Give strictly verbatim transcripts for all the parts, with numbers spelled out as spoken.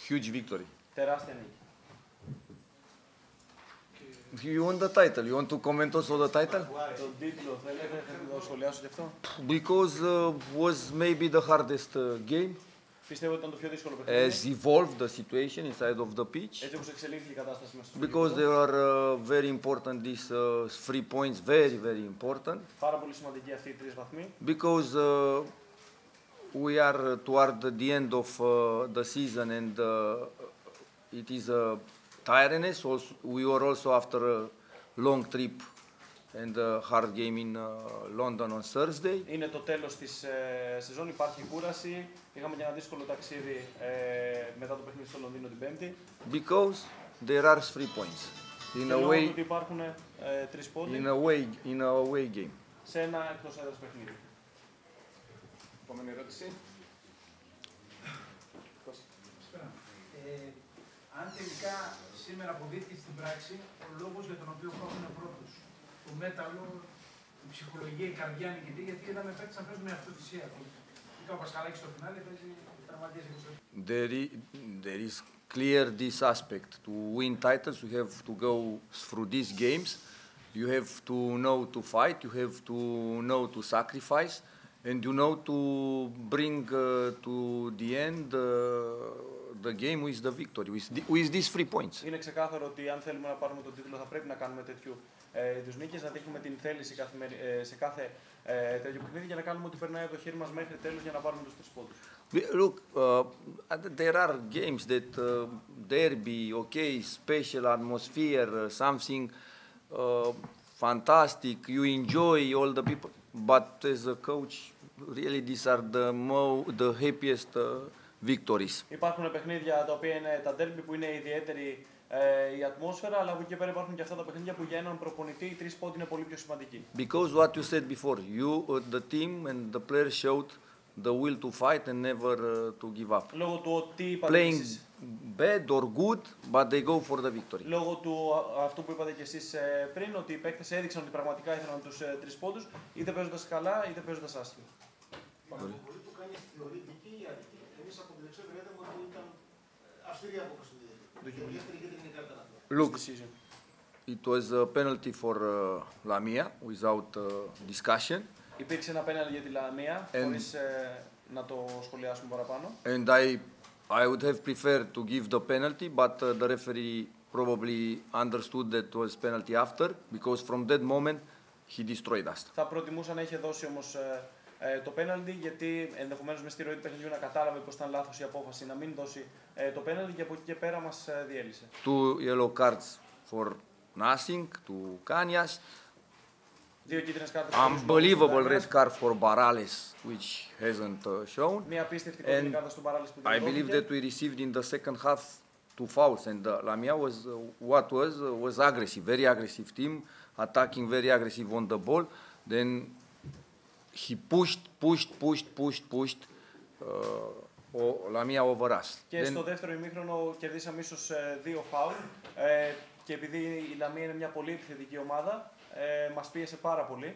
Huge victory. Τεράστια νίκη. You won the title. You want to comment also the title? Τον τίτλο θέλετε να το σχολιάσω και αυτό? Because uh, was maybe the hardest uh, game. Πιστεύω ότι ήταν το πιο δύσκολο παιχνίδι. As evolved the situation inside of the pitch. Έτσι όπως εξελίχθηκε η κατάσταση μέσα στο Because there are uh, very important these uh, three points, very very important. Πάρα πολύ σημαντική αυτή οι τρεις βαθμοί. Because uh, we are toward the end of uh, the season and uh, it is a tiredness. Also, we were also after a long trip and a hard game in uh, London on Thursday. Είναι το τέλος της ε, σεζόν, υπάρχει κούραση. Είχαμε και ένα δύσκολο ταξίδι ε, μετά το παιχνίδι στο Λονδίνο την Πέμπτη. Because there are three points. In a way, ότι υπάρχουν ε, τρεις πόντοι in a way, in a away game. σε ένα εκτός έδρας παιχνίδι. Επόμενη ερώτηση. Ε, αν τελικά σήμερα αποδείχθηκε στην πράξη ο λόγος για τον οποίο υπάρχουν πρώτους, το μέταλλο, η ψυχολογία, η καρδιά νικητή, γιατί είδαμε παίκτες να παίζουν με αυτοθυσία. Είχα ο Πασχαλάκης στο φινάλε, παίζει τραυματίες είκοσι. There is, there is clear this aspect. To win titles, you have to go through these games. You have to know to fight. You have to know to sacrifice, and you know to bring uh, to the end uh, the game with the victory, with, the, with these three points. Είναι ξεκάθαρο ότι αν θέλουμε να πάρουμε τον τίτλο θα πρέπει να κάνουμε τέτοιου ε, είδους νίκες, να δείχνουμε την θέληση καθημερι... ε, σε κάθε ε, τέτοιο παιχνίδι για να κάνουμε ό,τι περνάει από το χέρι μας μέχρι τέλος για να πάρουμε τους τρεις πόντους. Look, uh, there are games that uh, derby, okay, special atmosphere, uh, something uh, fantastic, you enjoy all the people, but as a coach, really these are the, mo the happiest uh, victories. Υπάρχουν παιχνίδια τα οποία είναι τα derby που είναι ιδιαίτερη ε, η ατμόσφαιρα, αλλά από εκεί και πέρα υπάρχουν και αυτά τα παιχνίδια που για έναν προπονητή οι τρεις πόντοι είναι πολύ πιο σημαντικοί. Because what you said before, you, uh, the team and the players showed the will to fight and never uh, to give up. Λόγω του ότι Playing bad or good, but they go for the victory. Λόγω του αυτού που είπατε κι εσείς ε, πριν, ότι οι παίκτες έδειξαν ότι πραγματικά ήθελαν τους ε, τρεις πόντους, είτε παίζοντας καλά είτε παίζοντας άσχημα. Η αναποβολή του κάνει θεωρητική ή αδική. Εμείς από την εξέδρα είδαμε ότι ήταν αυστηρή απόφαση του διαιτητή. Η δεύτερη κίτρινη κάρτα να πει. Look, it was a penalty for uh, Lamia without uh, discussion. Υπήρξε ένα πέναλτι για τη Λαμία, χωρίς ε, να το σχολιάσουμε παραπάνω. And I, I would have preferred to give the penalty, but uh, the referee probably understood that it was penalty after, because from that moment he destroyed us. Θα προτιμούσα να είχε δώσει όμως ε, ε, το πέναλτι, γιατί ενδεχομένως με στη ροή του παιχνιδιού να κατάλαβε πως ήταν λάθος η απόφαση να μην δώσει ε, το πέναλτι και από εκεί και πέρα μας ε, διέλυσε. Two yellow cards for nothing to Cañas. Δύο κίτρινες κάρτες. Unbelievable red card for Barales, which hasn't uh, shown. Μια απίστευτη κίτρινη κάρτα στον Barales που I believe that we received in the second half two fouls, and uh, Lamia was uh, what was uh, was aggressive, very aggressive team, attacking very aggressive on the ball. Then he pushed, pushed, pushed, pushed, pushed. Uh, Lamia over us. Και Then, στο δεύτερο ημίχρονο κερδίσαμε ίσως ε, δύο φάουλ ε, και επειδή η Λαμία είναι μια πολύ επιθετική ομάδα, ε, μας πίεσε πάρα πολύ.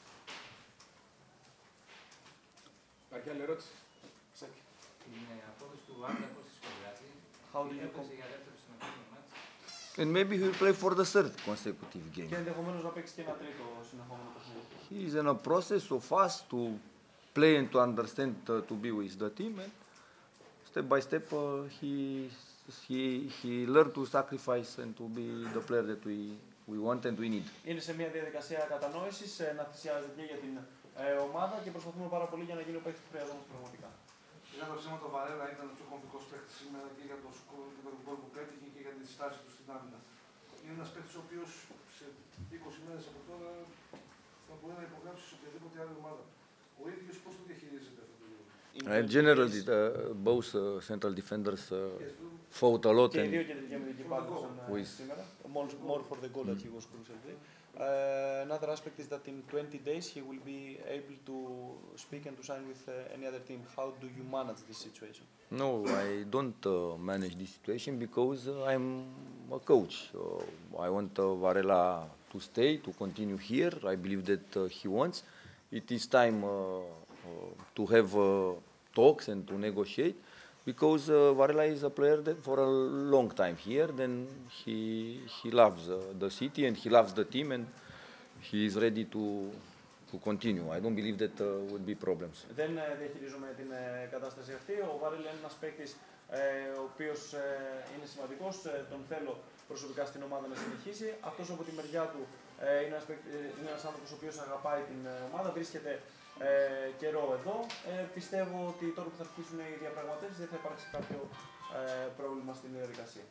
Υπάρχει άλλη ερώτηση? Την απόδοση του Άρτα πώς τη σχολιάζει, έπαιζε για δεύτερο συνεχόμενο μάτς. and maybe he will play for the third consecutive game. Και ενδεχομένως να παίξει και ένα τρίτο συνεχόμενο παιχνίδι. He is in a process of us to play and to understand uh, to be with the team, and step by step uh, he he he learned to sacrifice and to be the player that we we want and we need. Είναι σε μια διαδικασία κατανόησης, ε, να θυσιάζεται και για την ε, ομάδα και προσπαθούμε πάρα πολύ για να γίνει ο παίκτης που χρειαζόμαστε πραγματικά. Για το ψέμα, το Βαρέλα ήταν ο πιο κομβικός παίκτης σήμερα και για το σκορ και τον γκολ που πέτυχε και για τη στάση του στην άμυνα. Είναι ένας παίκτης ο οποίος σε είκοσι μέρες από τώρα θα μπορεί να υπογράψει σε οποιαδήποτε άλλη ομάδα. Ο ίδιος πώς το διαχειρίζεται αυτό το γεγονός? Uh, generally, uh, both uh, central defenders uh, fought a lot Και οι and δύο κεντρικοί αμυντικοί πάτησαν with σήμερα. More, more for the goal that he was crucial. Uh, another aspect is that in twenty days he will be able to speak and to sign with uh, any other team. How do you manage this situation? no, I don't uh, manage this situation because uh, I'm a coach. Uh, I want uh, Varela to stay, to continue here. I believe that uh, he wants. It is time uh, uh, to have uh, talks and to negotiate. Because uh, Varela is a player that for a long time here, then he he loves uh, the city and he loves the team and he is ready to to continue. I don't believe that uh, would be problems. Δεν διαχειρίζομαι την ε, κατάσταση αυτή. Ο Βάρελ είναι ένας παίκτης ε, ο οποίος ε, είναι σημαντικός. Ε, τον θέλω προσωπικά στην ομάδα να συνεχίσει. Αυτός από τη μεριά του ε, είναι, ένας, παίκτη, ε, είναι ένας άνθρωπος ο οποίος αγαπάει την ε, ομάδα, βρίσκεται ε, καιρό εδώ. Ε, πιστεύω ότι τώρα που θα αρχίσουν οι διαπραγματεύσεις δεν θα υπάρξει κάποιο ε, πρόβλημα στην διαδικασία.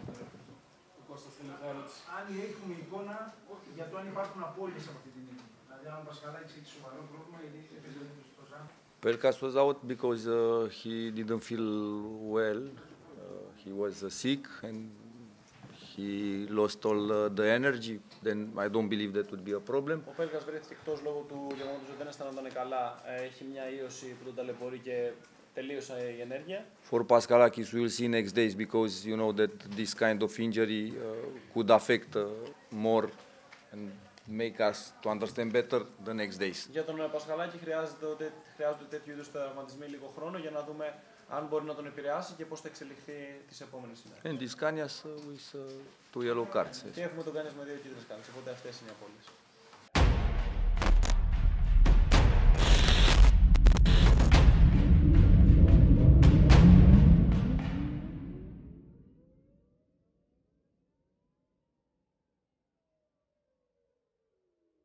Αν έχουμε εικόνα για το αν υπάρχουν απώλειες από αυτή την νίκη. Δηλαδή, αν ο Πασχαλάκης έχει σοβαρό πρόβλημα, γιατί έπαιζε δεν έπαιζε τόσο. Pelkas was out because uh, he didn't feel well. Uh, he was uh, sick and he lost all uh, the energy. Then I don't believe that would be a problem. Ο Πέλκας βρέθηκε εκτός λόγω του γεγονότος ότι δεν αισθανόταν καλά. Έχει μια ίωση που τον ταλαιπωρεί και τελείωσε η ενέργεια. For Paschalakis, we will see next days because you know that this kind of injury uh, could affect uh, more and make us to understand better the next days. Για τον Πασχαλάκη χρειάζεται, χρειάζονται τέτοιου είδους τραυματισμοί λίγο χρόνο για να δούμε αν μπορεί να τον επηρεάσει και πώς θα εξελιχθεί τις επόμενες ημέρες. And this Kanyas uh, with uh, two yellow cards. Yes. Και έχουμε τον Κάνιας με δύο κίτρινες κάρτες, οπότε αυτές είναι οι απώλειες.